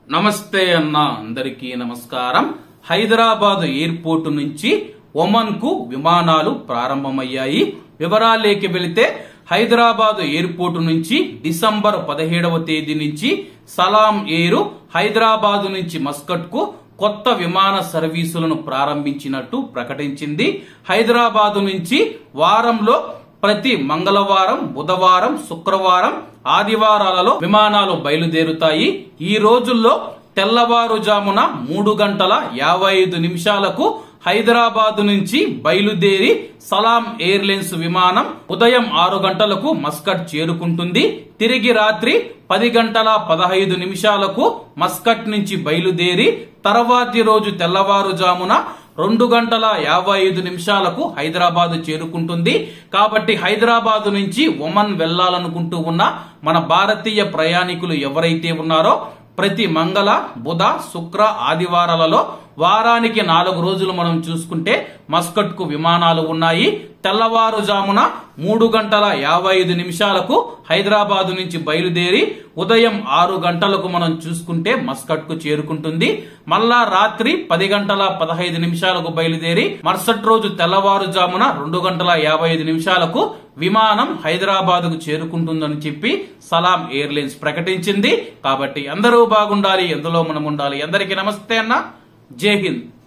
నమస్తే అన్న అందరికీ నమస్కారం. హైదరాబాద్ ఎయిర్పోర్ట్ నుంచి ఒమన్ కు విమానాలు ప్రారంభమయ్యాయి. వివరాల్లోకి వెళితే హైదరాబాద్ ఎయిర్పోర్ట్ నుంచి డిసెంబర్ 17వ తేదీ నుంచి సలాం ఎయిర్ హైదరాబాద్ నుంచి మస్కట్ కు కొత్త విమాన సర్వీసులను ప్రారంభించినట్టు ప్రకటించింది. హైదరాబాద్ నుంచి వారంలో ప్రతి మంగళవారం, బుధవారం, శుక్రవారం, ఆదివారాలలో విమానాలు బయలుదేరుతాయి. ఈ రోజుల్లో తెల్లవారుజామున 3:55 హైదరాబాద్ నుంచి బయలుదేరి సలాం ఎయిర్లైన్స్ విమానం ఉదయం 6 గంటలకు మస్కట్ చేరుకుంటుంది. తిరిగి రాత్రి 10:15 మస్కట్ నుంచి బయలుదేరి తర్వాతి రోజు తెల్లవారుజామున 2:55 హైదరాబాద్ చేరుకుంటుంది. కాబట్టి హైదరాబాద్ నుంచి ఒమన్ వెళ్లాలనుకుంటూ ఉన్న మన భారతీయ ప్రయాణికులు ఎవరైతే ఉన్నారో ప్రతి మంగళ, బుధ, శుక్ర, ఆదివారాలలో వారానికి 4 రోజులు మనం చూసుకుంటే మస్కట్ కు విమానాలు ఉన్నాయి. తెల్లవారుజామున 3:55 హైదరాబాద్ నుంచి బయలుదేరి ఉదయం 6 గంటలకు మనం చూసుకుంటే మస్కట్ కు చేరుకుంటుంది. మళ్ళా రాత్రి 10:15 బయలుదేరి మరుసటి రోజు తెల్లవారుజామున 2:55 విమానం హైదరాబాద్ కు చేరుకుంటుందని చెప్పి సలాం ఎయిర్లైన్స్ ప్రకటించింది. కాబట్టి అందరూ బాగుండాలి, ఎందులో మనం ఉండాలి. అందరికీ నమస్తే అన్న. జై హింద్.